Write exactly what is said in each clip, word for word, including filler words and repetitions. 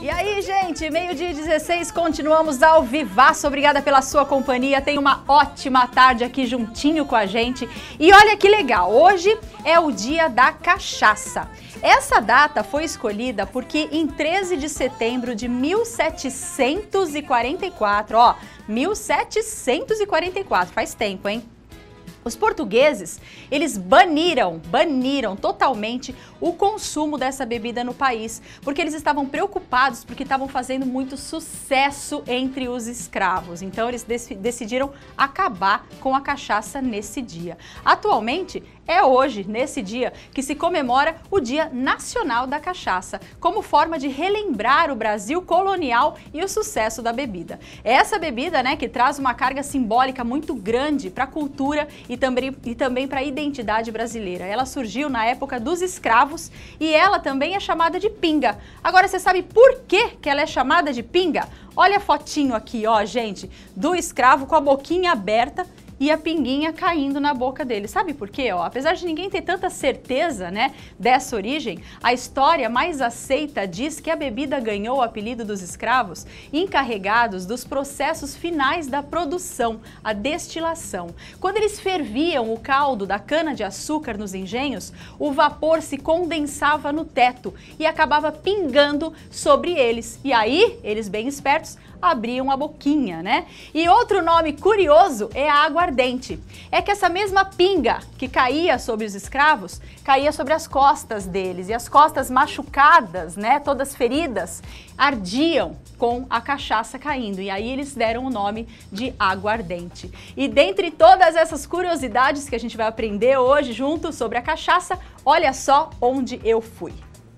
E aí, gente, meio-dia e dezesseis, continuamos ao vivaço. Obrigada pela sua companhia. Tenha uma ótima tarde aqui juntinho com a gente. E olha que legal, hoje é o dia da cachaça. Essa data foi escolhida porque em treze de setembro de mil setecentos e quarenta e quatro, ó, mil setecentos e quarenta e quatro, faz tempo, hein? Os portugueses, eles baniram, baniram totalmente o consumo dessa bebida no país, porque eles estavam preocupados porque estavam fazendo muito sucesso entre os escravos. Então eles decidiram acabar com a cachaça nesse dia. Atualmente, é hoje, nesse dia, que se comemora o Dia Nacional da Cachaça, como forma de relembrar o Brasil colonial e o sucesso da bebida. É essa bebida, né, que traz uma carga simbólica muito grande para a cultura e também, e também para a identidade brasileira. Ela surgiu na época dos escravos e ela também é chamada de pinga. Agora, você sabe por que que ela é chamada de pinga? Olha a fotinho aqui, ó, gente, do escravo com a boquinha aberta e a pinguinha caindo na boca dele. Sabe por quê? Ó, apesar de ninguém ter tanta certeza, né, dessa origem, a história mais aceita diz que a bebida ganhou o apelido dos escravos encarregados dos processos finais da produção, a destilação. Quando eles ferviam o caldo da cana-de-açúcar nos engenhos, o vapor se condensava no teto e acabava pingando sobre eles. E aí, eles bem espertos, abriam a boquinha, né? E outro nome curioso é a aguardente. É que essa mesma pinga que caía sobre os escravos, caía sobre as costas deles. E as costas machucadas, né, todas feridas, ardiam com a cachaça caindo. E aí eles deram o nome de aguardente. E dentre todas essas curiosidades que a gente vai aprender hoje junto sobre a cachaça, olha só onde eu fui.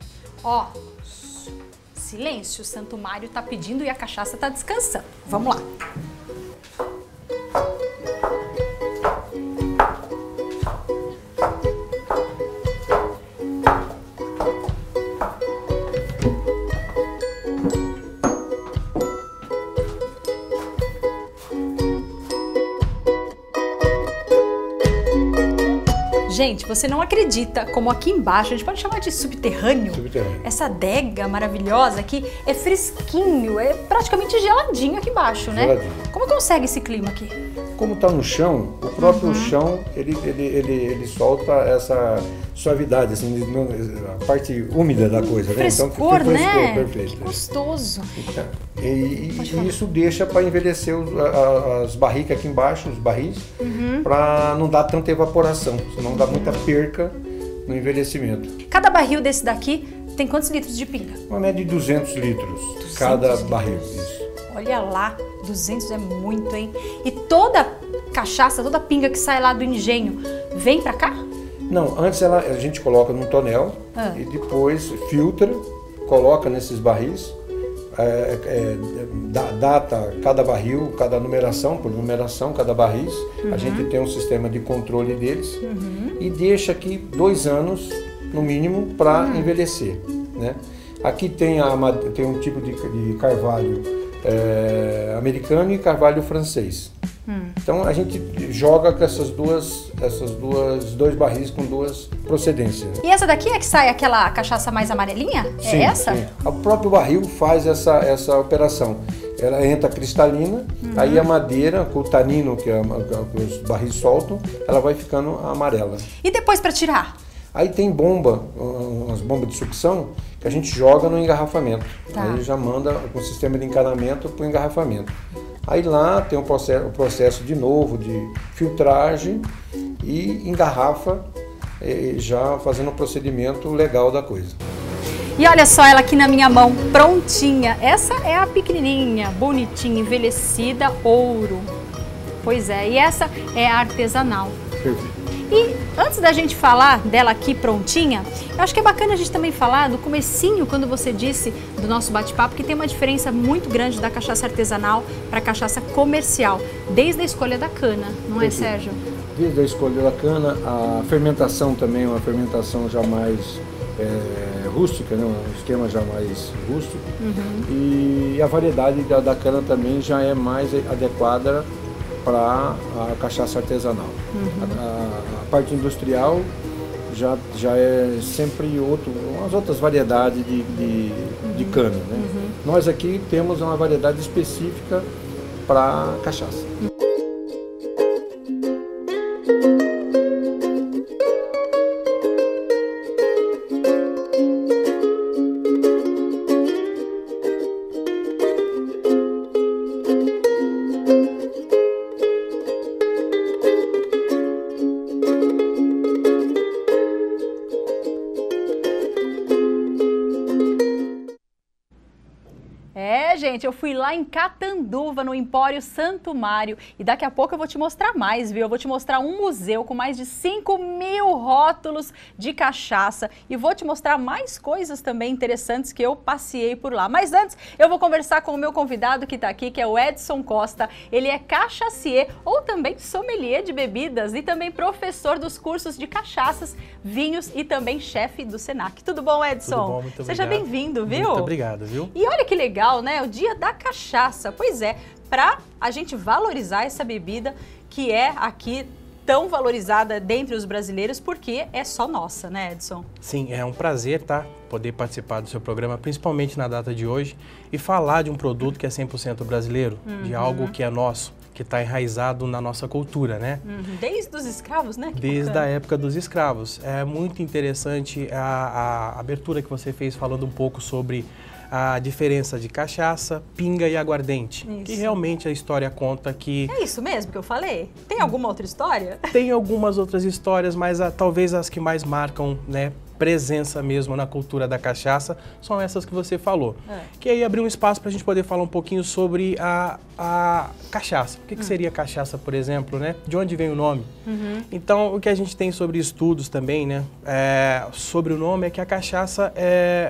Ó, silêncio, o Santo Mário tá pedindo e a cachaça tá descansando. Vamos lá. Gente, você não acredita como aqui embaixo, a gente pode chamar de subterrâneo, subterrâneo. Essa adega maravilhosa aqui é fresquinho, é praticamente geladinho aqui embaixo, né? Geladinho. Como consegue esse clima aqui? Como está no chão, o próprio uhum. chão, ele, ele, ele, ele solta essa suavidade, assim, a parte úmida da coisa, frescor, né? Então, frescor, né? Perfeito. Que gostoso. Então, e, e isso deixa para envelhecer os, a, as barricas aqui embaixo, os barris, uhum. para não dar tanta evaporação, senão dá muita perca no envelhecimento. Cada barril desse daqui tem quantos litros de pinga? Uma média de duzentos litros, duzentos cada litros. Barril. Isso. Olha lá, duzentos é muito, hein? E toda cachaça, toda pinga que sai lá do engenho, vem pra cá? Não, antes ela, a gente coloca num tonel ah. e depois filtra, coloca nesses barris, é, é, data cada barril, cada numeração, por numeração, cada barris. Uhum. A gente tem um sistema de controle deles uhum. e deixa aqui dois anos, no mínimo, para uhum. envelhecer, né? Aqui tem, a, tem um tipo de, de carvalho É, americano e carvalho francês. Hum. Então a gente joga com essas duas, essas duas, dois barris com duas procedências. E essa daqui é que sai aquela cachaça mais amarelinha? Sim, é essa? Sim. O próprio barril faz essa, essa operação. Ela entra cristalina, uhum. aí a madeira, com o tanino que, a, que os barris soltam, ela vai ficando amarela. E depois para tirar? Aí tem bomba, umas bombas de sucção, que a gente joga no engarrafamento. Tá. Aí já manda com o sistema de encanamento para o engarrafamento. Aí lá tem o processo, o processo de novo de filtragem e engarrafa, já fazendo o procedimento legal da coisa. E olha só ela aqui na minha mão, prontinha. Essa é a pequenininha, bonitinha, envelhecida, ouro. Pois é, e essa é a artesanal. Perfeito. E antes da gente falar dela aqui prontinha, eu acho que é bacana a gente também falar do comecinho, quando você disse do nosso bate-papo, que tem uma diferença muito grande da cachaça artesanal para a cachaça comercial, desde a escolha da cana, não é, Sérgio? Desde a escolha da cana, a fermentação também é uma fermentação já mais é, rústica, né? Um esquema já mais rústico. Uhum. E a variedade da, da cana também já é mais adequada para a cachaça artesanal. Uhum. A, a, a parte industrial já, já é sempre outro, umas outras variedades de, de, de cana, né? Uhum. Nós aqui temos uma variedade específica para cachaça. Gente, eu fui lá em Catanduva, no Empório Santo Mário, e daqui a pouco eu vou te mostrar mais, viu? Eu vou te mostrar um museu com mais de cinco mil rótulos de cachaça e vou te mostrar mais coisas também interessantes que eu passei por lá. Mas antes, eu vou conversar com o meu convidado que está aqui, que é o Edson Costa. Ele é cachacier ou também sommelier de bebidas e também professor dos cursos de cachaças, vinhos e também chefe do Senac. Tudo bom, Edson? Tudo bom, muito obrigado. Seja bem-vindo, viu? Muito obrigado, viu? E olha que legal, né? O dia da cachaça. Pois é, para a gente valorizar essa bebida que é aqui tão valorizada dentre os brasileiros, porque é só nossa, né, Edson? Sim, é um prazer, tá? Poder participar do seu programa, principalmente na data de hoje, e falar de um produto que é cem por cento brasileiro, uhum. de algo que é nosso, que está enraizado na nossa cultura, né? Uhum. Desde os escravos, né? Que Desde bacana. a época dos escravos. É muito interessante a, a abertura que você fez falando um pouco sobre a diferença de cachaça, pinga e aguardente, isso. que realmente a história conta que... É isso mesmo que eu falei? Tem alguma outra história? Tem algumas outras histórias, mas a, talvez as que mais marcam, né, presença mesmo na cultura da cachaça são essas que você falou. É. Que aí abriu um espaço para a gente poder falar um pouquinho sobre a, a cachaça. O que, que hum. seria cachaça, por exemplo, né? De onde vem o nome? Uhum. Então, o que a gente tem sobre estudos também, né, é, sobre o nome é que a cachaça é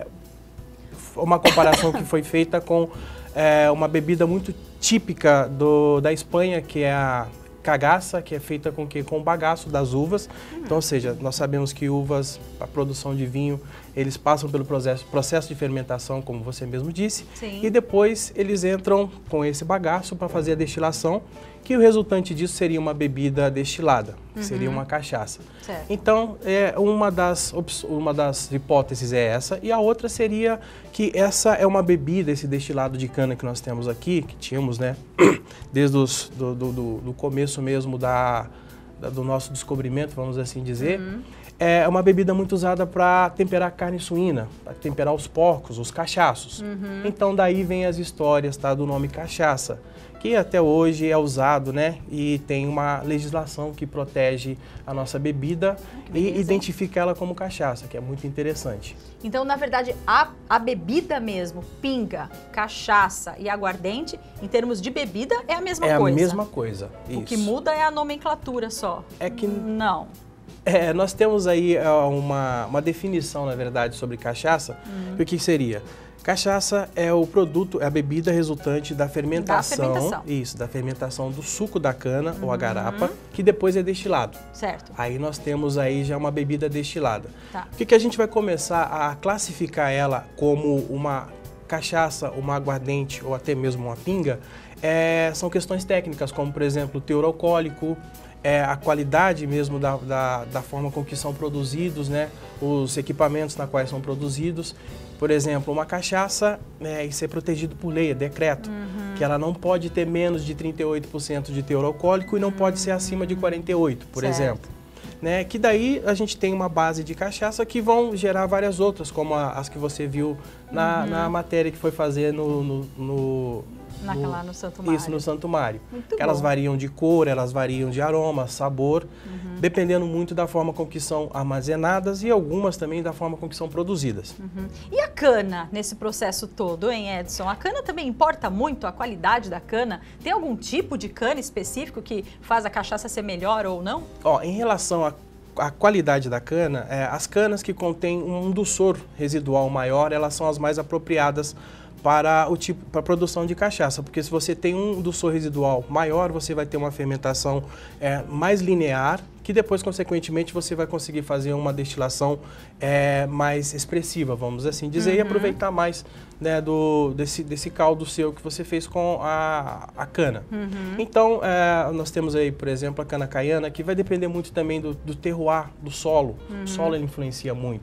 uma comparação que foi feita com é, uma bebida muito típica do, da Espanha, que é a cagaça, que é feita com, que, com o bagaço das uvas. Hum. Então, ou seja, nós sabemos que uvas, a produção de vinho, eles passam pelo processo, processo de fermentação, como você mesmo disse, Sim. e depois eles entram com esse bagaço para fazer a destilação, que o resultante disso seria uma bebida destilada, que uhum. seria uma cachaça. Certo. Então, é, uma, das, uma das hipóteses é essa, e a outra seria que essa é uma bebida, esse destilado de cana que nós temos aqui, que tínhamos, né, desde os, do, do, do começo mesmo da, da, do nosso descobrimento, vamos assim dizer, uhum. é uma bebida muito usada para temperar carne suína, para temperar os porcos, os cachaços. Uhum. Então, daí vem as histórias, tá, do nome cachaça, que até hoje é usado, né, e tem uma legislação que protege a nossa bebida Beleza. E identifica ela como cachaça, que é muito interessante. Então, na verdade, a, a bebida mesmo, pinga, cachaça e aguardente, em termos de bebida, é a mesma é coisa? É a mesma coisa, isso. O que muda é a nomenclatura só. É que... Não. É, nós temos aí uma, uma definição, na verdade, sobre cachaça. Uhum. O que seria? Cachaça é o produto, é a bebida resultante da fermentação, da fermentação. Isso, da fermentação do suco da cana, uhum. ou a garapa, que depois é destilado. Certo. Aí nós temos aí já uma bebida destilada. Tá. O que, que a gente vai começar a classificar ela como uma cachaça, uma aguardente ou até mesmo uma pinga, é, são questões técnicas, como por exemplo o teor alcoólico, é, a qualidade mesmo da, da, da forma com que são produzidos, né, os equipamentos na quais são produzidos. Por exemplo, uma cachaça, né, isso é protegido por lei, é decreto, uhum. que ela não pode ter menos de trinta e oito por cento de teor alcoólico e não uhum. pode ser acima de quarenta e oito por cento, por certo. exemplo. Né, que daí a gente tem uma base de cachaça que vão gerar várias outras, como a, as que você viu na, uhum. na matéria que foi fazer no... no, no Naquela, no Santo Mário. Isso, no Santo Mário. Muito elas bom. variam de cor, elas variam de aroma, sabor, uhum. dependendo muito da forma com que são armazenadas e algumas também da forma com que são produzidas. Uhum. E a cana nesse processo todo, hein, Edson? A cana também importa muito a qualidade da cana? Tem algum tipo de cana específico que faz a cachaça ser melhor ou não? Ó, em relação a a qualidade da cana, é, as canas que contêm um doçor residual maior, elas são as mais apropriadas para o tipo, para a produção de cachaça, porque se você tem um doçor residual maior, você vai ter uma fermentação é, mais linear, que depois, consequentemente, você vai conseguir fazer uma destilação é, mais expressiva, vamos assim dizer, uhum. e aproveitar mais, né, do, desse, desse caldo seu que você fez com a, a cana. Uhum. Então, é, nós temos aí, por exemplo, a cana caiana, que vai depender muito também do, do terroir, do solo. Uhum. O solo ele influencia muito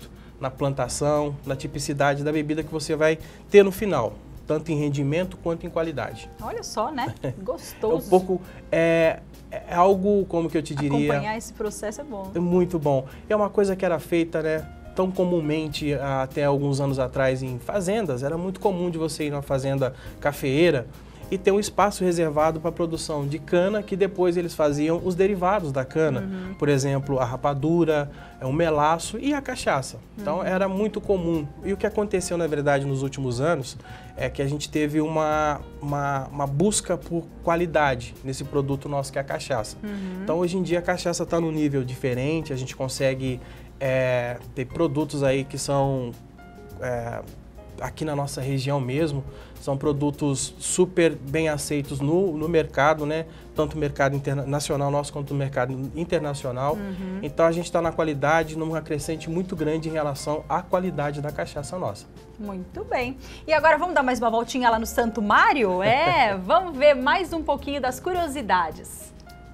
na plantação, na tipicidade da bebida que você vai ter no final, tanto em rendimento quanto em qualidade. Olha só, né? Gostoso. É um pouco, é, é algo, como que eu te diria... Acompanhar esse processo é bom. É muito bom. É uma coisa que era feita, né, tão comumente até alguns anos atrás em fazendas. Era muito comum de você ir numa fazenda cafeeira e ter um espaço reservado para a produção de cana, que depois eles faziam os derivados da cana. Uhum. Por exemplo, a rapadura, o melaço e a cachaça. Então, uhum. era muito comum. E o que aconteceu, na verdade, nos últimos anos, é que a gente teve uma, uma, uma busca por qualidade nesse produto nosso, que é a cachaça. Uhum. Então, hoje em dia, a cachaça está num nível diferente, a gente consegue é, ter produtos aí que são... É, aqui na nossa região mesmo, são produtos super bem aceitos no, no mercado, né? Tanto o mercado nacional nosso quanto o mercado internacional. Uhum. Então a gente está na qualidade, numa crescente muito grande em relação à qualidade da cachaça nossa. Muito bem. E agora vamos dar mais uma voltinha lá no Santo Mário? É, vamos ver mais um pouquinho das curiosidades.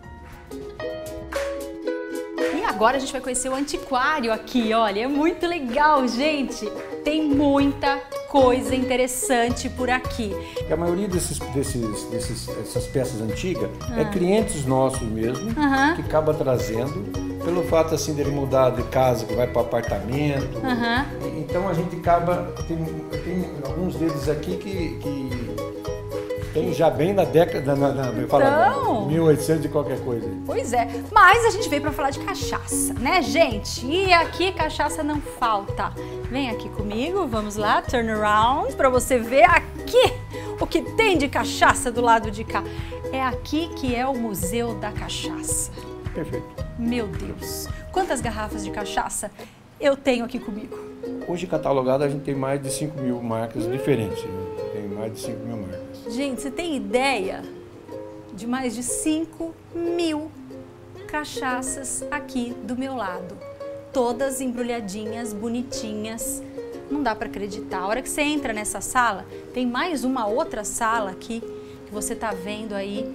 E agora a gente vai conhecer o antiquário aqui, olha, é muito legal, gente. Tem muita coisa interessante por aqui. A maioria desses, desses, desses, dessas peças antigas ah. é clientes nossos mesmo, uh-huh. que acaba trazendo, pelo fato assim dele mudar de casa, que vai para apartamento. Uh-huh. Então a gente acaba, tem, tem alguns deles aqui que... que tem já bem na década, na, na, na, então, mil e oitocentos e qualquer coisa. Pois é, mas a gente veio para falar de cachaça, né, gente? E aqui cachaça não falta. Vem aqui comigo, vamos lá, turn around, para você ver aqui o que tem de cachaça do lado de cá. É aqui que é o Museu da Cachaça. Perfeito. Meu Deus, quantas garrafas de cachaça eu tenho aqui comigo? Hoje catalogado a gente tem mais de cinco mil marcas hum. diferentes, né? Tem mais de cinco mil marcas. Gente, você tem ideia de mais de cinco mil cachaças aqui do meu lado. Todas embrulhadinhas, bonitinhas. Não dá para acreditar. A hora que você entra nessa sala, tem mais uma outra sala aqui que você tá vendo aí.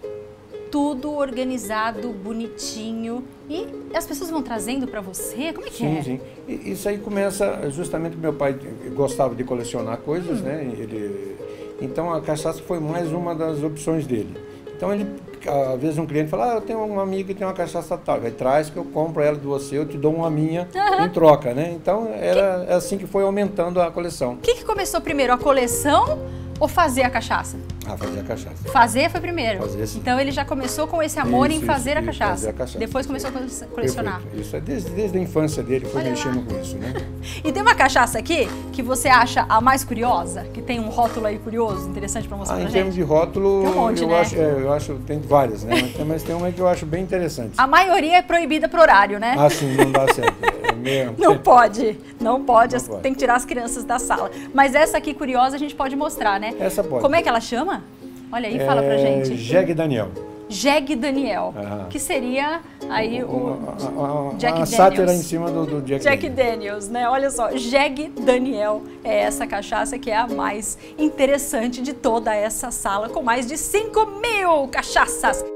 Tudo organizado, bonitinho. E as pessoas vão trazendo para você? Como é que sim, é? Sim, sim. Isso aí começa justamente, meu pai gostava de colecionar coisas, hum. né? Ele... Então a cachaça foi mais uma das opções dele. Então ele, às vezes um cliente fala, ah, eu tenho um amigo que tem uma cachaça tal, aí traz que eu compro ela de você, eu te dou uma minha uhum. em troca, né? Então era que... assim que foi aumentando a coleção. O que, que começou primeiro, a coleção ou fazer a cachaça? Ah, fazer a cachaça. Fazer foi primeiro? Fazer, sim. Então ele já começou com esse amor isso, em fazer, isso, a cachaça. fazer a cachaça. Depois começou a colecionar. Perfeito. Isso é desde, desde a infância dele, foi Olha mexendo lá. com isso, né? E tem uma cachaça aqui que você acha a mais curiosa? Que tem um rótulo aí curioso, interessante pra mostrar ah, pra em gente? Em termos de rótulo, tem um monte, eu, né? acho, é, eu acho, tem várias, né? Mas, mas tem uma que eu acho bem interessante. A maioria é proibida por horário, né? Ah, sim, não dá certo. É meio... Não pode, não pode, não pode, tem que tirar as crianças da sala. Mas essa aqui curiosa a gente pode mostrar, né? Essa pode. Como é que ela chama? Olha aí, fala pra é, gente. Jack Daniel. Jack Daniel, ah. que seria aí o uma, uma, Jack uma Daniels. sátira em cima do, do Jack, Jack Daniels. Daniels, né? Olha só, Jack Daniel é essa cachaça que é a mais interessante de toda essa sala, com mais de cinco mil cachaças.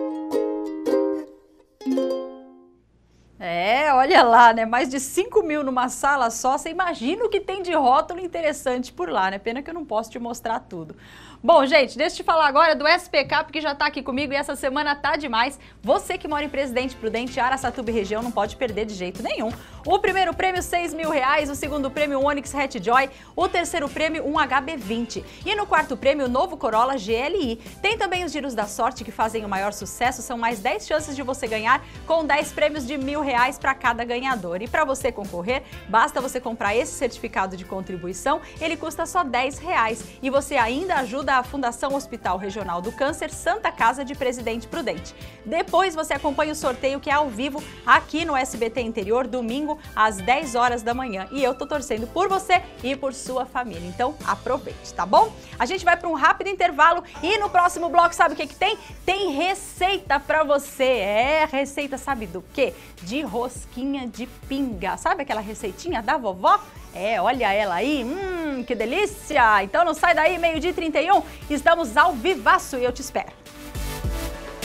É, olha lá, né? Mais de cinco mil numa sala só. Você imagina o que tem de rótulo interessante por lá, né? Pena que eu não posso te mostrar tudo. Bom, gente, deixa eu te falar agora do S P K, porque já tá aqui comigo e essa semana tá demais. Você que mora em Presidente Prudente, Araçatuba e região, não pode perder de jeito nenhum. O primeiro prêmio, seis mil reais. O segundo prêmio, um Onix Hatchjoy. O terceiro prêmio, um H B vinte. E no quarto prêmio, o novo Corolla G L I. Tem também os giros da sorte que fazem o maior sucesso. São mais dez chances de você ganhar, com dez prêmios de mil reais para cada ganhador. E para você concorrer, basta você comprar esse certificado de contribuição. Ele custa só dez reais. E você ainda ajuda a Fundação Hospital Regional do Câncer Santa Casa de Presidente Prudente. Depois você acompanha o sorteio que é ao vivo aqui no S B T Interior, domingo às dez horas da manhã. E eu tô torcendo por você e por sua família. Então aproveite, tá bom? A gente vai para um rápido intervalo e no próximo bloco sabe o que que tem? Tem receita para você. É, receita sabe do quê? De rosquinha de pinga. Sabe aquela receitinha da vovó? É, olha ela aí, hum, que delícia! Então não sai daí, meio-dia e trinta e um, estamos ao vivaço e eu te espero.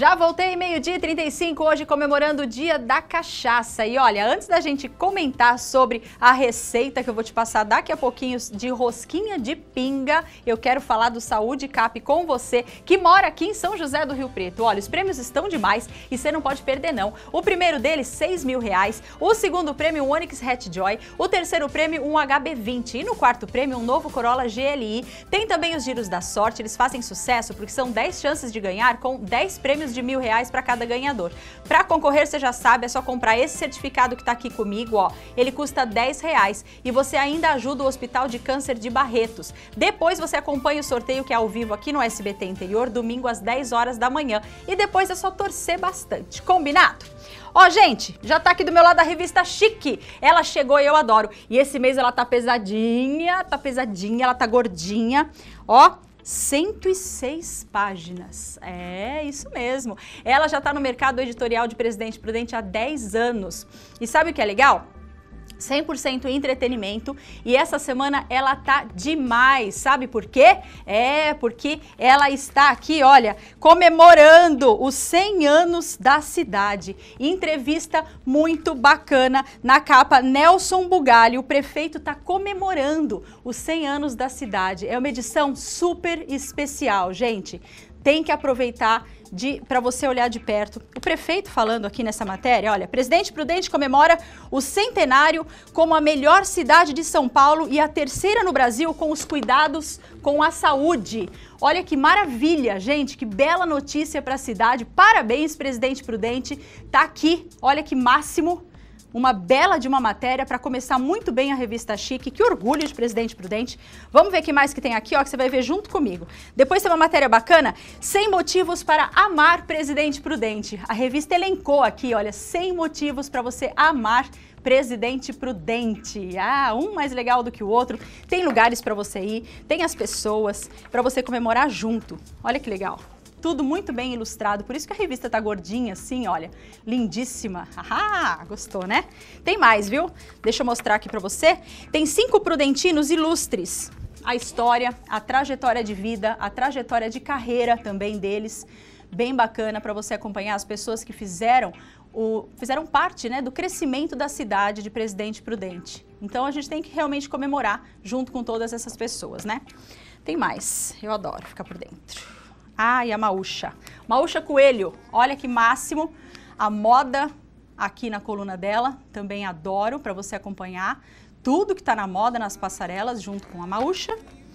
Já voltei, meio-dia e trinta e cinco, hoje comemorando o dia da cachaça. E olha, antes da gente comentar sobre a receita que eu vou te passar daqui a pouquinho de rosquinha de pinga, eu quero falar do Saúde Cap com você, que mora aqui em São José do Rio Preto. Olha, os prêmios estão demais e você não pode perder não. O primeiro deles, seis mil reais. O segundo prêmio, um Onix Hatchjoy. O terceiro prêmio, um H B vinte. E no quarto prêmio, um novo Corolla G L I. Tem também os giros da sorte, eles fazem sucesso porque são dez chances de ganhar com dez prêmios de mil reais para cada ganhador. Para concorrer, você já sabe, é só comprar esse certificado que está aqui comigo, ó. Ele custa dez reais e você ainda ajuda o Hospital de Câncer de Barretos. Depois você acompanha o sorteio que é ao vivo aqui no S B T Interior, domingo às dez horas da manhã. E depois é só torcer bastante. Combinado? Ó, gente, já tá aqui do meu lado a revista Chique. Ela chegou e eu adoro. E esse mês ela tá pesadinha, tá pesadinha, ela tá gordinha. Ó, cento e seis páginas. É, isso mesmo. Ela já está no mercado editorial de Presidente Prudente há dez anos. E sabe o que é legal? cem por cento entretenimento e essa semana ela tá demais, sabe por quê? É porque ela está aqui, olha, comemorando os cem anos da cidade. Entrevista muito bacana na capa, Nelson Bugalho, o prefeito tá comemorando os cem anos da cidade. É uma edição super especial, gente. Tem que aproveitar para você olhar de perto. O prefeito falando aqui nessa matéria, olha, Presidente Prudente comemora o centenário como a melhor cidade de São Paulo e a terceira no Brasil com os cuidados com a saúde. Olha que maravilha, gente, que bela notícia para a cidade. Parabéns, Presidente Prudente. Tá aqui, olha que máximo. Uma bela de uma matéria para começar muito bem a revista Chique. Que orgulho de Presidente Prudente. Vamos ver o que mais que tem aqui, ó, que você vai ver junto comigo. Depois tem uma matéria bacana, cem motivos para amar Presidente Prudente. A revista elencou aqui, olha, cem motivos para você amar Presidente Prudente. Ah, um mais legal do que o outro. Tem lugares para você ir, tem as pessoas para você comemorar junto. Olha que legal. Tudo muito bem ilustrado, por isso que a revista tá gordinha assim, olha, lindíssima. Ah, gostou, né? Tem mais, viu? Deixa eu mostrar aqui pra você. Tem cinco prudentinos ilustres. A história, a trajetória de vida, a trajetória de carreira também deles. Bem bacana para você acompanhar as pessoas que fizeram, o, fizeram parte, né, do crescimento da cidade de Presidente Prudente. Então a gente tem que realmente comemorar junto com todas essas pessoas, né? Tem mais, eu adoro ficar por dentro. Ah, e a Maúcha. Maúcha Coelho, olha que máximo. A moda aqui na coluna dela, também adoro para você acompanhar tudo que está na moda nas passarelas junto com a Maúcha.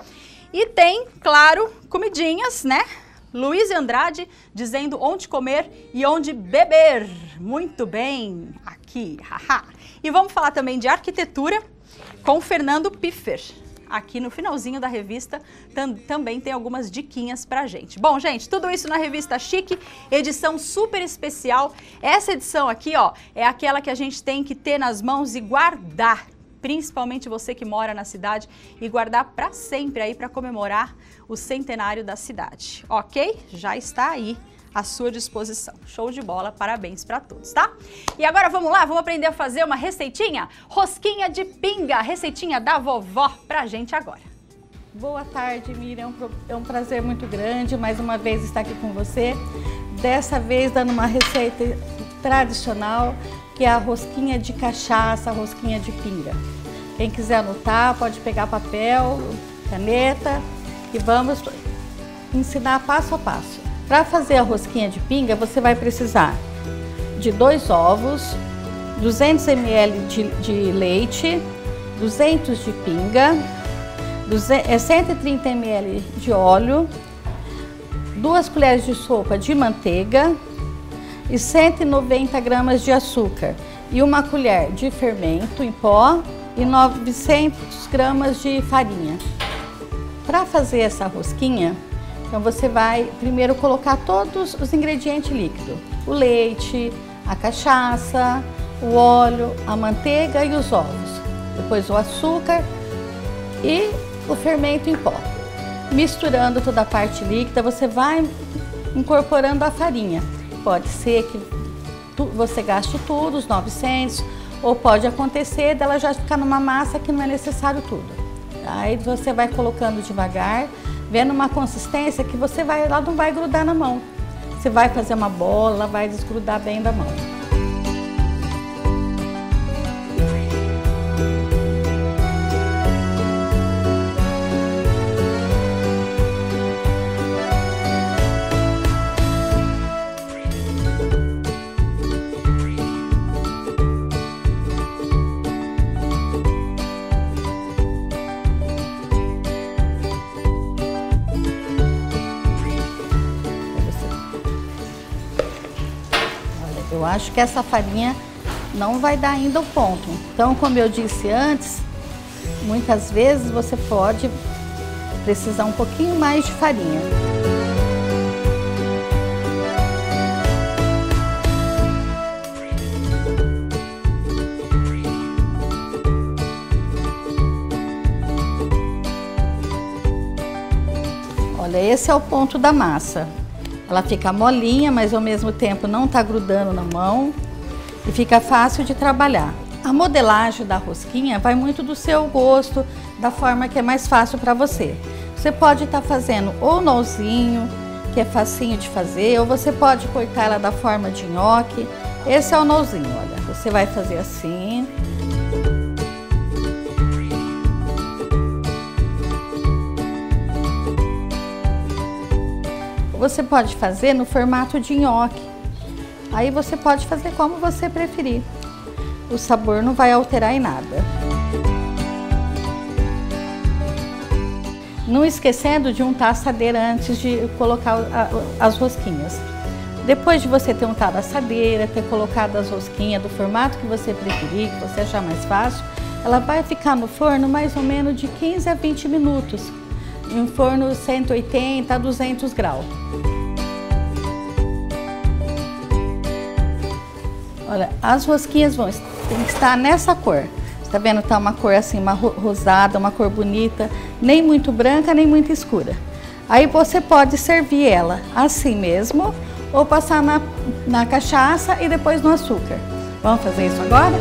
E tem, claro, comidinhas, né? Luiz Andrade dizendo onde comer e onde beber. Muito bem, aqui, haha. E vamos falar também de arquitetura com Fernando Piffer. Aqui no finalzinho da revista tam, também tem algumas diquinhas pra gente. Bom, gente, tudo isso na revista Chique, edição super especial. Essa edição aqui, ó, é aquela que a gente tem que ter nas mãos e guardar. Principalmente você que mora na cidade e guardar pra sempre aí pra comemorar o centenário da cidade. Ok? Já está aí à sua disposição. Show de bola, parabéns para todos, tá? E agora vamos lá, vamos aprender a fazer uma receitinha? Rosquinha de pinga, receitinha da vovó pra gente agora. Boa tarde, Miriam, é um prazer muito grande mais uma vez estar aqui com você. Dessa vez dando uma receita tradicional, que é a rosquinha de cachaça, a rosquinha de pinga. Quem quiser anotar, pode pegar papel, caneta e vamos ensinar passo a passo. Para fazer a rosquinha de pinga, você vai precisar de dois ovos, duzentos mililitros de, de leite, duzentos de pinga, cento e trinta mililitros de óleo, duas colheres de sopa de manteiga e cento e noventa gramas de açúcar e uma colher de fermento em pó e novecentas gramas de farinha. Para fazer essa rosquinha, então você vai primeiro colocar todos os ingredientes líquidos, o leite, a cachaça, o óleo, a manteiga e os ovos, depois o açúcar e o fermento em pó. Misturando toda a parte líquida, você vai incorporando a farinha. Pode ser que você gaste tudo, os novecentos, ou pode acontecer dela já ficar numa massa que não é necessário tudo. Aí você vai colocando devagar, vendo uma consistência que você vai, ela não vai grudar na mão. você vai fazer uma bola, ela vai desgrudar bem da mão. Eu acho que essa farinha não vai dar ainda o ponto. Então, como eu disse antes, muitas vezes você pode precisar um pouquinho mais de farinha. Olha, esse é o ponto da massa. Ela fica molinha, mas ao mesmo tempo não está grudando na mão e fica fácil de trabalhar. A modelagem da rosquinha vai muito do seu gosto, da forma que é mais fácil para você. Você pode estar tá fazendo ou nozinho, que é facinho de fazer, ou você pode cortar ela da forma de nhoque. Esse é o nozinho, olha. Você vai fazer assim. Você pode fazer no formato de nhoque. Aí você pode fazer como você preferir. O sabor não vai alterar em nada. Não esquecendo de untar a assadeira antes de colocar as rosquinhas. Depois de você ter untado a assadeira, ter colocado as rosquinhas do formato que você preferir, que você achar mais fácil, ela vai ficar no forno mais ou menos de quinze a vinte minutos. Em um forno cento e oitenta a duzentos graus. Olha, as rosquinhas vão tem que estar nessa cor. Você tá vendo? Tá uma cor assim, uma rosada, uma cor bonita, nem muito branca, nem muito escura. Aí você pode servir ela assim mesmo, ou passar na, na cachaça e depois no açúcar. Vamos fazer isso agora?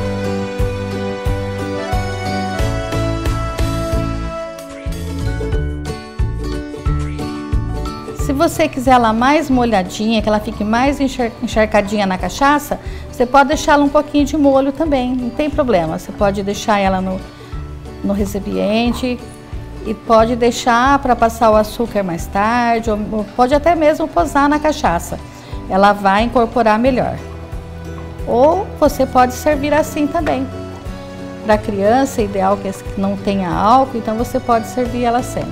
Se você quiser ela mais molhadinha, que ela fique mais encharcadinha na cachaça, você pode deixar ela um pouquinho de molho também, não tem problema. Você pode deixar ela no, no recipiente e pode deixar para passar o açúcar mais tarde, ou pode até mesmo posar na cachaça. Ela vai incorporar melhor. Ou você pode servir assim também. Para criança, é ideal que não tenha álcool, então você pode servir ela sem.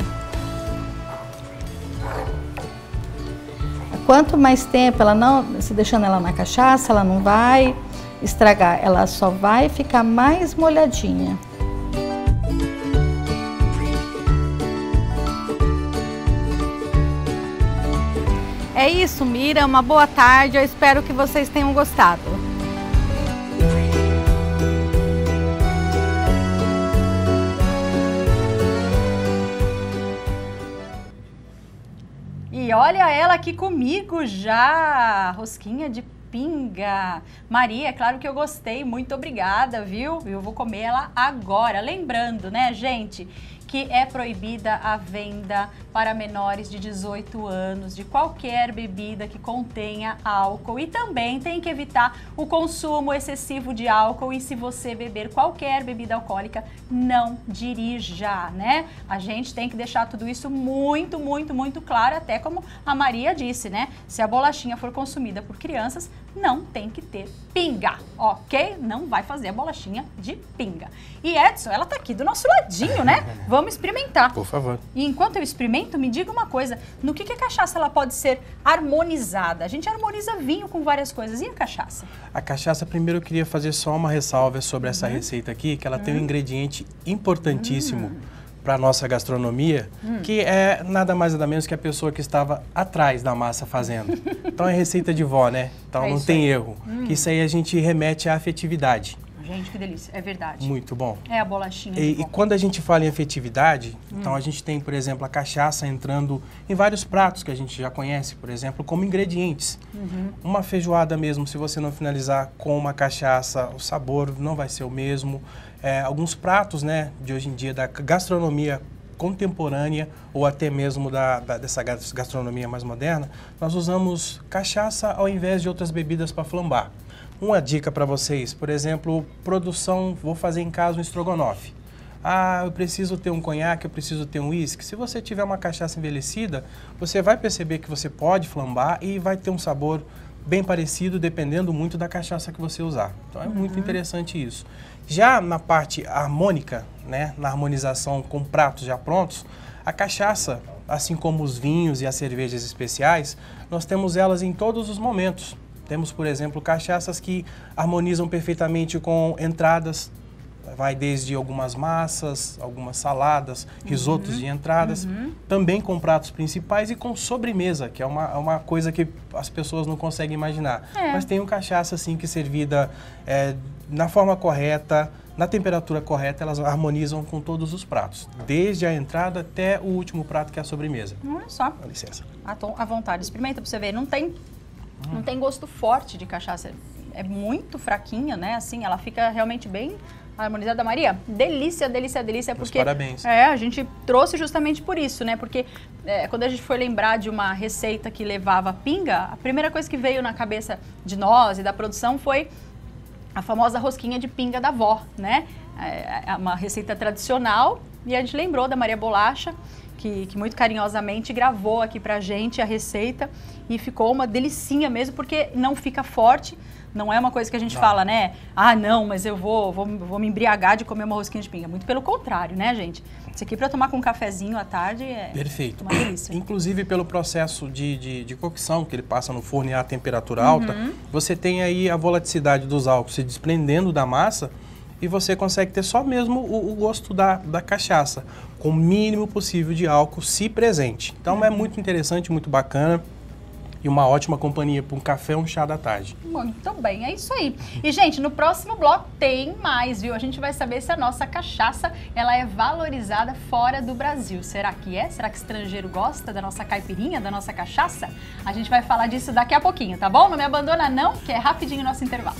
Quanto mais tempo ela não, se deixando ela na cachaça, ela não vai estragar, ela só vai ficar mais molhadinha. É isso, Mira, uma boa tarde, eu espero que vocês tenham gostado. E olha ela aqui comigo já, rosquinha de pinga. Maria, é claro que eu gostei, muito obrigada, viu? Eu vou comer ela agora. Lembrando, né, gente, que é proibida a venda para menores de dezoito anos de qualquer bebida que contenha álcool, e também tem que evitar o consumo excessivo de álcool, e se você beber qualquer bebida alcoólica, não dirija, né? A gente tem que deixar tudo isso muito, muito, muito claro, até como a Maria disse, né? Se a bolachinha for consumida por crianças, não tem que ter pinga, ok? Não vai fazer a bolachinha de pinga. E Edson, ela tá aqui do nosso ladinho, né? Vamos experimentar. Por favor. E enquanto eu experimento, me diga uma coisa, no que, que a cachaça ela pode ser harmonizada? A gente harmoniza vinho com várias coisas, e a cachaça? A cachaça, primeiro eu queria fazer só uma ressalva sobre uhum. essa receita aqui, que ela uhum. tem um ingrediente importantíssimo uhum. para a nossa gastronomia, uhum. que é nada mais nada menos que a pessoa que estava atrás da massa fazendo. Então é receita de vó, né? Então é não tem aí. erro. Uhum. Que isso aí a gente remete à afetividade. Gente, que delícia, é verdade. Muito bom. É a bolachinha. E, e quando a gente fala em afetividade, hum. então a gente tem, por exemplo, a cachaça entrando em vários pratos que a gente já conhece, por exemplo, como ingredientes. Uhum. Uma feijoada mesmo, se você não finalizar com uma cachaça, o sabor não vai ser o mesmo. É, alguns pratos, né, de hoje em dia da gastronomia contemporânea ou até mesmo da, da, dessa gastronomia mais moderna, nós usamos cachaça ao invés de outras bebidas para flambar. Uma dica para vocês, por exemplo, produção, vou fazer em casa um estrogonofe. Ah, eu preciso ter um conhaque, eu preciso ter um uísque. Se você tiver uma cachaça envelhecida, você vai perceber que você pode flambar e vai ter um sabor bem parecido, dependendo muito da cachaça que você usar. Então é uhum. muito interessante isso. Já na parte harmônica, né, na harmonização com pratos já prontos, a cachaça, assim como os vinhos e as cervejas especiais, nós temos elas em todos os momentos. Temos, por exemplo, cachaças que harmonizam perfeitamente com entradas, vai desde algumas massas, algumas saladas, risotos uhum. de entradas, uhum. também com pratos principais e com sobremesa, que é uma, uma coisa que as pessoas não conseguem imaginar. É. Mas tem um cachaça assim que servida é, na forma correta, na temperatura correta, elas harmonizam com todos os pratos, desde a entrada até o último prato, que é a sobremesa. Olha só. Dá licença. À vontade, experimenta para você ver, não tem, hum. não tem gosto forte de cachaça, é muito fraquinha, né? Assim, ela fica realmente bem harmonizada. Maria, delícia, delícia, delícia, porque parabéns. É, a gente trouxe justamente por isso, né? Porque é, quando a gente foi lembrar de uma receita que levava pinga, a primeira coisa que veio na cabeça de nós e da produção foi a famosa rosquinha de pinga da avó, né? É, é uma receita tradicional e a gente lembrou da Maria Bolacha, que, que muito carinhosamente gravou aqui pra gente a receita e ficou uma delicinha mesmo, porque não fica forte. Não é uma coisa que a gente não. fala, né? Ah, não, mas eu vou, vou, vou me embriagar de comer uma rosquinha de pinga. Muito pelo contrário, né, gente? Isso aqui para tomar com um cafezinho à tarde é perfeito. Uma delícia. Inclusive pelo processo de, de, de cocção, que ele passa no forno a temperatura alta, uhum. você tem aí a volaticidade dos álcools se desprendendo da massa e você consegue ter só mesmo o, o gosto da, da cachaça, com o mínimo possível de álcool se presente. Então uhum. é muito interessante, muito bacana. E uma ótima companhia para um café ou um chá da tarde. Muito bem, é isso aí. E, gente, no próximo bloco tem mais, viu? A gente vai saber se a nossa cachaça ela é valorizada fora do Brasil. Será que é? Será que estrangeiro gosta da nossa caipirinha, da nossa cachaça? A gente vai falar disso daqui a pouquinho, tá bom? Não me abandona não, que é rapidinho o nosso intervalo.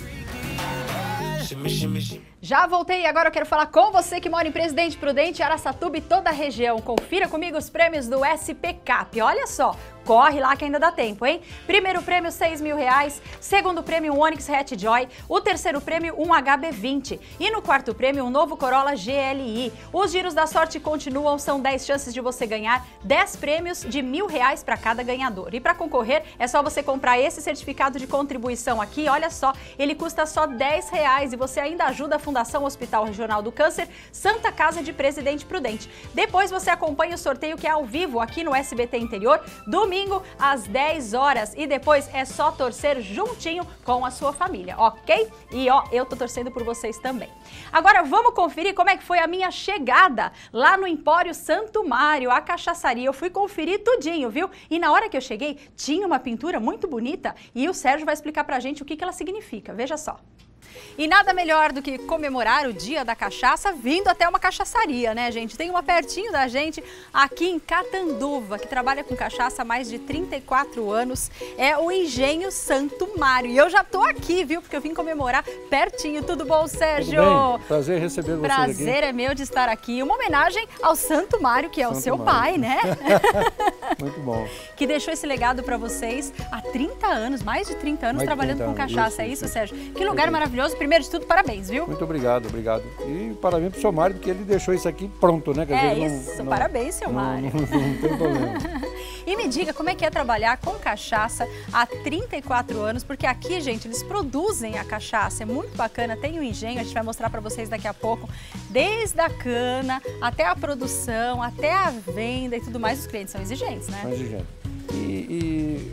Já voltei e agora eu quero falar com você que mora em Presidente Prudente, Araçatuba e toda a região. Confira comigo os prêmios do S P Cap. Olha só, corre lá que ainda dá tempo, hein? Primeiro prêmio, seis mil reais. Segundo prêmio, um Onix Hatch Joy. O terceiro prêmio, um H B vinte. E no quarto prêmio, um novo Corolla G L I. Os giros da sorte continuam, são dez chances de você ganhar dez prêmios de mil reais para cada ganhador. E para concorrer, é só você comprar esse certificado de contribuição aqui. Olha só, ele custa só dez reais e você ainda ajuda a Fundação Hospital Regional do Câncer, Santa Casa de Presidente Prudente. Depois você acompanha o sorteio que é ao vivo aqui no S B T Interior, domingo às dez horas. E depois é só torcer juntinho com a sua família, ok? E ó, eu tô torcendo por vocês também. Agora vamos conferir como é que foi a minha chegada lá no Empório Santo Mário, a cachaçaria. Eu fui conferir tudinho, viu? E na hora que eu cheguei, tinha uma pintura muito bonita e o Sérgio vai explicar pra gente o que que ela significa. Veja só. E nada melhor do que comemorar o Dia da Cachaça vindo até uma cachaçaria, né, gente? Tem uma pertinho da gente aqui em Catanduva, que trabalha com cachaça há mais de trinta e quatro anos. É o Engenho Santo Mário. E eu já tô aqui, viu? Porque eu vim comemorar pertinho. Tudo bom, Sérgio? Tudo bem. Prazer receber você aqui. Prazer é meu de estar aqui. Uma homenagem ao Santo Mário, que é Santo o seu Mário. Pai, né? Muito bom. Que deixou esse legado para vocês há trinta anos, mais de trinta anos, mais trabalhando trinta com cachaça. Isso, é isso, isso, Sérgio? Que lugar é maravilhoso. Primeiro de tudo, parabéns, viu? Muito obrigado, obrigado. E parabéns pro seu Mário, porque ele deixou isso aqui pronto, né? Quer é dizer, isso, não, parabéns, seu não, Mário. Não, não, não tem problema. E me diga, como é que é trabalhar com cachaça há trinta e quatro anos? Porque aqui, gente, eles produzem a cachaça, é muito bacana, tem o engenho, a gente vai mostrar para vocês daqui a pouco, desde a cana, até a produção, até a venda e tudo mais, os clientes são exigentes, né? São exigentes. E, e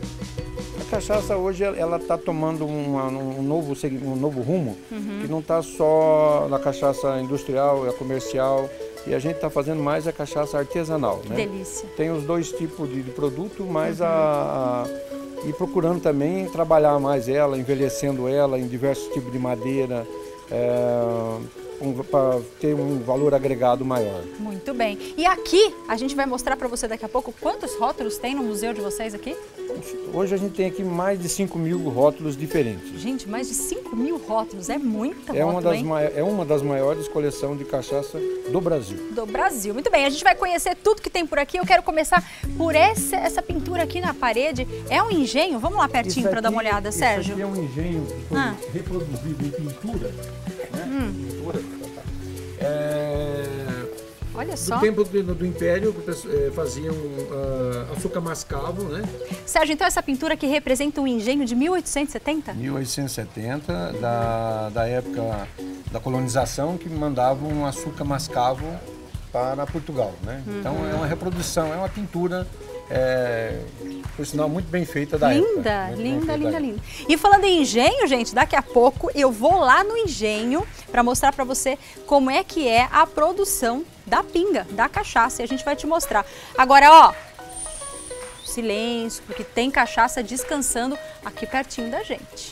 a cachaça hoje, ela está tomando uma, um, novo, um novo rumo, uhum. que não está só na cachaça industrial, é comercial, e a gente está fazendo mais a cachaça artesanal, né? Delícia. Tem os dois tipos de, de produto, mas uhum. a, a, e procurando também trabalhar mais ela, envelhecendo ela em diversos tipos de madeira, é, um, para ter um valor agregado maior. Muito bem. E aqui, a gente vai mostrar para você daqui a pouco quantos rótulos tem no museu de vocês aqui? Hoje a gente tem aqui mais de cinco mil rótulos diferentes. Gente, mais de cinco mil rótulos, é muita é rótulo, uma das hein? É uma das maiores coleções de cachaça do Brasil. Do Brasil. Muito bem, a gente vai conhecer tudo que tem por aqui. Eu quero começar por essa, essa pintura aqui na parede. É um engenho? Vamos lá pertinho para dar uma olhada, isso Sérgio. Isso aqui é um engenho que foi ah. reproduzido em pintura. Né? Hum. Pintura. É... Olha só. No tempo do, do Império, faziam uh, açúcar mascavo, né? Sérgio, então essa pintura que representa um engenho de mil oitocentos e setenta? mil oitocentos e setenta, da, da época da colonização, que mandavam um açúcar mascavo para Portugal, né? Uhum. Então é uma reprodução, é uma pintura, é, por sinal, muito bem feita da linda, época. Linda, linda, linda. E falando em engenho, gente, daqui a pouco eu vou lá no engenho para mostrar para você como é que é a produção da pinga, da cachaça, e a gente vai te mostrar. Agora, ó, silêncio, porque tem cachaça descansando aqui pertinho da gente.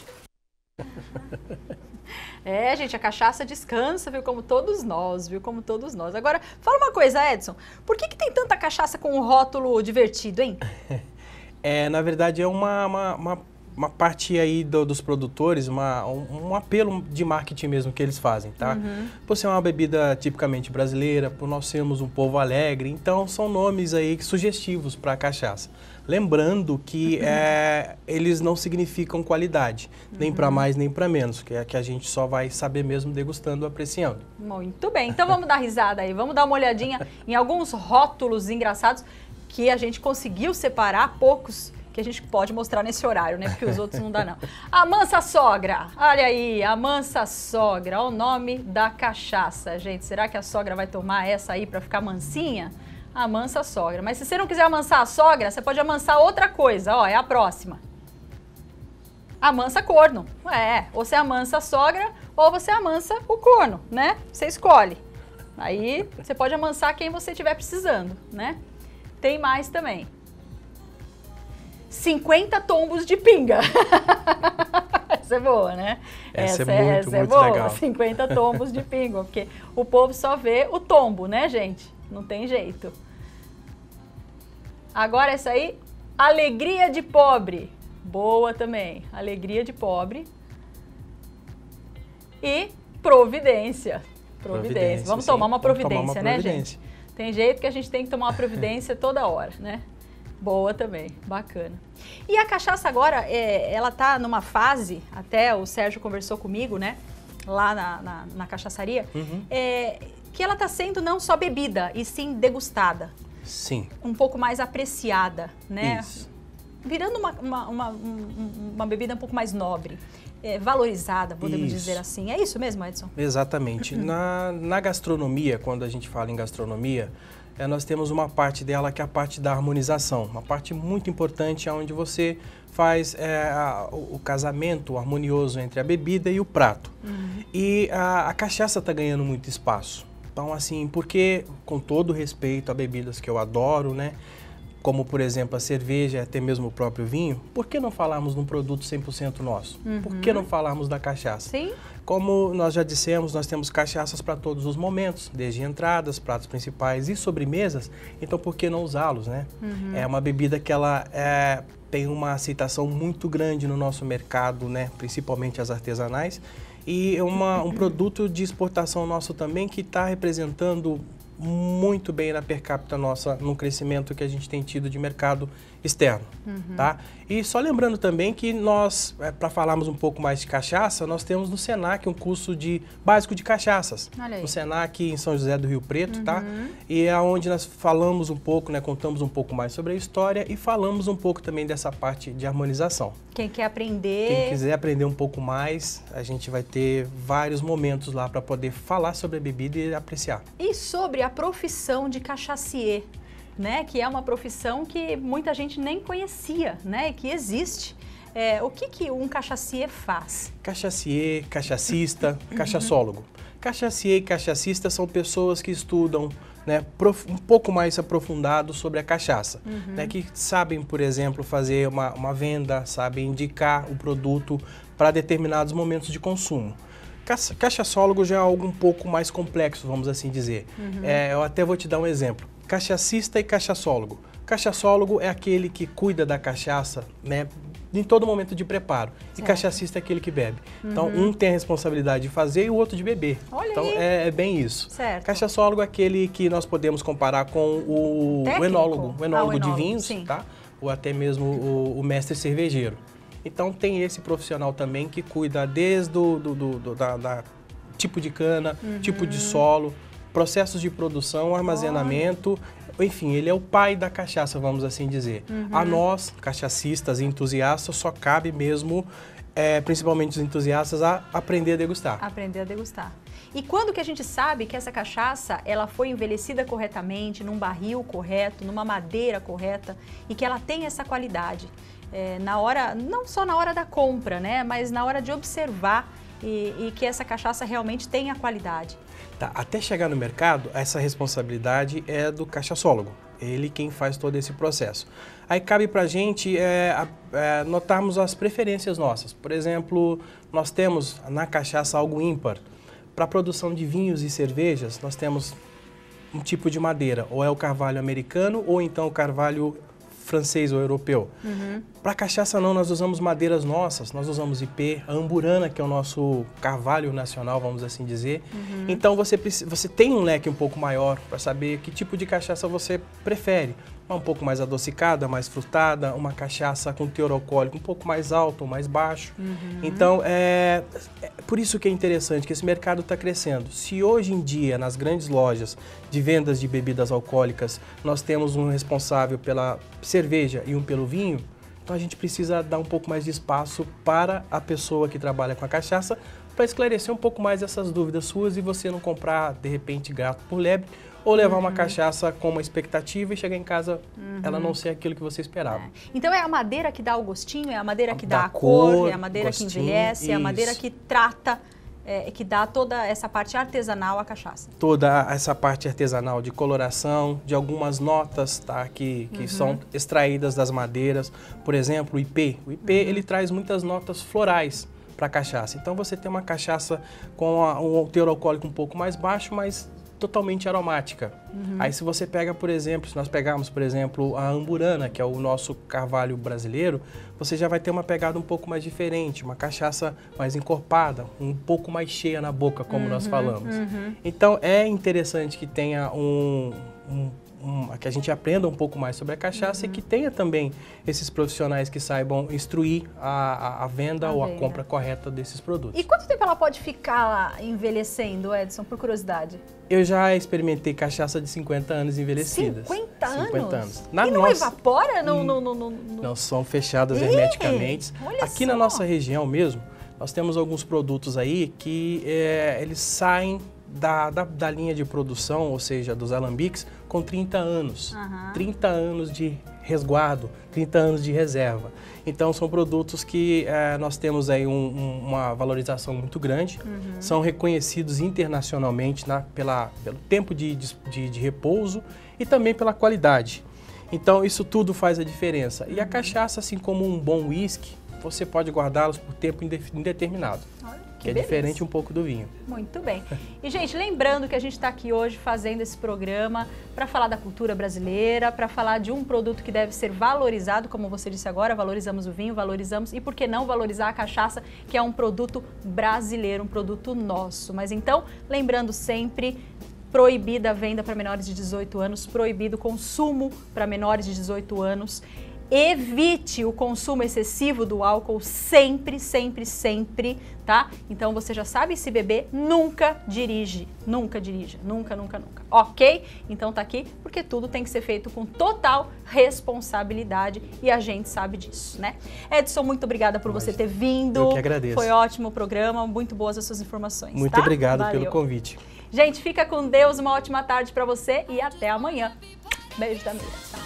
É, gente, a cachaça descansa, viu, como todos nós, viu, como todos nós. Agora, fala uma coisa, Edson, por que que tem tanta cachaça com um rótulo divertido, hein? É, na verdade, é uma, uma, uma, uma parte aí do, dos produtores, uma, um, um apelo de marketing mesmo que eles fazem, tá? Uhum. Por ser uma bebida tipicamente brasileira, por nós sermos um povo alegre, então são nomes aí sugestivos para a cachaça. Lembrando que é, eles não significam qualidade, nem uhum. para mais nem para menos, que é que a gente só vai saber mesmo degustando, apreciando. Muito bem, então vamos dar risada aí, vamos dar uma olhadinha em alguns rótulos engraçados que a gente conseguiu separar, poucos que a gente pode mostrar nesse horário, né? Porque os outros não dá não. A Mansa Sogra, olha aí, a Mansa Sogra, o nome da cachaça, gente. Será que a sogra vai tomar essa aí para ficar mansinha? A Mansa Sogra. Mas se você não quiser amansar a sogra, você pode amansar outra coisa, ó, é a próxima. Amansa corno. É, ou você amansa a sogra ou você amansa o corno, né? Você escolhe. Aí você pode amansar quem você estiver precisando, né? Tem mais também. cinquenta tombos de pinga. Essa é boa, né? Essa, essa é, é muito, essa muito é boa. legal. cinquenta tombos de pinga, porque o povo só vê o tombo, né, gente? Não tem jeito. Agora essa aí, alegria de pobre. Boa também. Alegria de pobre. E providência. Providência. providência Vamos sim. tomar uma providência, tomar uma né, providência. gente? Tem jeito que a gente tem que tomar uma providência toda hora, né? Boa também, bacana. E a cachaça agora, é, ela tá numa fase, até o Sérgio conversou comigo, né? Lá na, na, na cachaçaria, uhum. é, que ela tá sendo não só bebida, e sim degustada. Sim. Um pouco mais apreciada, né? Isso. Virando uma, uma, uma, uma bebida um pouco mais nobre. É, valorizada, podemos isso. dizer assim. É isso mesmo, Edson? Exatamente. na, na gastronomia, quando a gente fala em gastronomia, é, nós temos uma parte dela que é a parte da harmonização. Uma parte muito importante onde você faz é, a, o, o casamento harmonioso entre a bebida e o prato. Uhum. E a, a cachaça está ganhando muito espaço. Então, assim, porque, com todo respeito a bebidas que eu adoro, né? Como, por exemplo, a cerveja, até mesmo o próprio vinho, por que não falarmos num produto cem por cento nosso? Uhum. Por que não falarmos da cachaça? Sim. Como nós já dissemos, nós temos cachaças para todos os momentos, desde entradas, pratos principais e sobremesas, então por que não usá-los, né? Uhum. É uma bebida que ela é, tem uma aceitação muito grande no nosso mercado, né? Principalmente as artesanais, e é uma, um produto de exportação nosso também que está representando muito bem na per capita nossa, no crescimento que a gente tem tido de mercado externo, uhum. tá? E só lembrando também que nós, é, para falarmos um pouco mais de cachaça, nós temos no Senac um curso de básico de cachaças. Olha aí. No Senac em São José do Rio Preto, uhum. tá? E é onde nós falamos um pouco, né, contamos um pouco mais sobre a história e falamos um pouco também dessa parte de harmonização. Quem quer aprender... Quem quiser aprender um pouco mais, a gente vai ter vários momentos lá para poder falar sobre a bebida e apreciar. E sobre a profissão de cachacier, né, que é uma profissão que muita gente nem conhecia, né, que existe. É, o que, que um cachacier faz? Cachacier, cachacista, cachaçólogo. Cachacier e cachacista são pessoas que estudam, né, um pouco mais aprofundado sobre a cachaça, uhum. né, que sabem, por exemplo, fazer uma, uma venda, sabem indicar o produto para determinados momentos de consumo. Cachaçólogo já é algo um pouco mais complexo, vamos assim dizer. Uhum. É, eu até vou te dar um exemplo. Cachacista e cachaçólogo. Cachaçólogo é aquele que cuida da cachaça, né, em todo momento de preparo. Certo. E cachacista é aquele que bebe. Uhum. Então, um tem a responsabilidade de fazer e o outro de beber. Olha então, aí. É, é bem isso. Certo. Cachaçólogo é aquele que nós podemos comparar com o, o enólogo, o enólogo, ah, o enólogo de vinhos, sim. Tá? Ou até mesmo o, o mestre cervejeiro. Então, tem esse profissional também que cuida desde o do, do, do, da, da tipo de cana, uhum. tipo de solo, processos de produção, armazenamento. Olha. Enfim, ele é o pai da cachaça, vamos assim dizer. Uhum. A nós, cachacistas e entusiastas, só cabe mesmo, é, principalmente os entusiastas, a aprender a degustar. Aprender a degustar. E quando que a gente sabe que essa cachaça ela foi envelhecida corretamente, num barril correto, numa madeira correta e que ela tem essa qualidade? É, na hora, não só na hora da compra, né, mas na hora de observar e, e que essa cachaça realmente tenha qualidade. Tá, até chegar no mercado, essa responsabilidade é do cachaçólogo. Ele quem faz todo esse processo. Aí cabe pra gente é, é, notarmos as preferências nossas. Por exemplo, nós temos na cachaça algo ímpar. Para a produção de vinhos e cervejas, nós temos um tipo de madeira. Ou é o carvalho americano ou então o carvalho francês ou europeu. Uhum. Para cachaça não, nós usamos madeiras nossas, nós usamos ipê, a amburana, que é o nosso carvalho nacional, vamos assim dizer. Uhum. Então você, você tem um leque um pouco maior para saber que tipo de cachaça você prefere. Uma um pouco mais adocicada, mais frutada, uma cachaça com teor alcoólico um pouco mais alto ou mais baixo. Uhum. Então, é, é por isso que é interessante que esse mercado está crescendo. Se hoje em dia, nas grandes lojas de vendas de bebidas alcoólicas, nós temos um responsável pela cerveja e um pelo vinho, então a gente precisa dar um pouco mais de espaço para a pessoa que trabalha com a cachaça para esclarecer um pouco mais essas dúvidas suas e você não comprar, de repente, gato por lebre, ou levar uhum. uma cachaça com uma expectativa e chegar em casa, uhum. ela não ser aquilo que você esperava. É. Então é a madeira que dá o gostinho, é a madeira que dá, dá a cor, cor, é a madeira gostinho, que envelhece, isso. é a madeira que trata, é, que dá toda essa parte artesanal à cachaça. Toda essa parte artesanal de coloração, de algumas notas, tá, que, que uhum. são extraídas das madeiras. Por exemplo, o ipê. O ipê, uhum. ele traz muitas notas florais para a cachaça. Então você tem uma cachaça com a, um teor alcoólico um pouco mais baixo, mas totalmente aromática. Uhum. Aí se você pega, por exemplo, se nós pegarmos, por exemplo, a amburana, que é o nosso carvalho brasileiro, você já vai ter uma pegada um pouco mais diferente, uma cachaça mais encorpada, um pouco mais cheia na boca, como uhum, nós falamos. Uhum. Então é interessante que tenha um, um Um, que a gente aprenda um pouco mais sobre a cachaça uhum. e que tenha também esses profissionais que saibam instruir a, a, a venda a ou venda. a compra correta desses produtos. E quanto tempo ela pode ficar envelhecendo, Edson, por curiosidade? Eu já experimentei cachaça de cinquenta anos envelhecidas. cinquenta anos? cinquenta anos. Na e não nossa... evapora? Não, não, não, não, não... não são fechadas Ih, hermeticamente. Aqui só. na nossa região mesmo, nós temos alguns produtos aí que é, eles saem Da, da, da linha de produção, ou seja, dos alambiques, com trinta anos. Uhum. trinta anos de resguardo, trinta anos de reserva. Então, são produtos que é, nós temos aí um, um, uma valorização muito grande, uhum. são reconhecidos internacionalmente na, pela, pelo tempo de, de, de repouso e também pela qualidade. Então, isso tudo faz a diferença. E a cachaça, assim como um bom uísque, você pode guardá-los por tempo indeterminado. Olha. Que é beleza. Diferente um pouco do vinho. Muito bem. E, gente, lembrando que a gente está aqui hoje fazendo esse programa para falar da cultura brasileira, para falar de um produto que deve ser valorizado, como você disse agora, valorizamos o vinho, valorizamos, e por que não valorizar a cachaça, que é um produto brasileiro, um produto nosso. Mas então, lembrando sempre, proibida a venda para menores de dezoito anos, proibido o consumo para menores de dezoito anos. Evite o consumo excessivo do álcool sempre, sempre, sempre, tá? Então você já sabe, se beber, nunca dirige, nunca dirija, nunca, nunca, nunca, ok? Então tá aqui, porque tudo tem que ser feito com total responsabilidade e a gente sabe disso, né? Edson, muito obrigada por Mas você ter vindo. Eu que agradeço. Foi ótimo o programa, muito boas as suas informações, Muito tá? obrigado Valeu. pelo convite. Gente, fica com Deus, uma ótima tarde para você e até amanhã. Beijo da Miriam.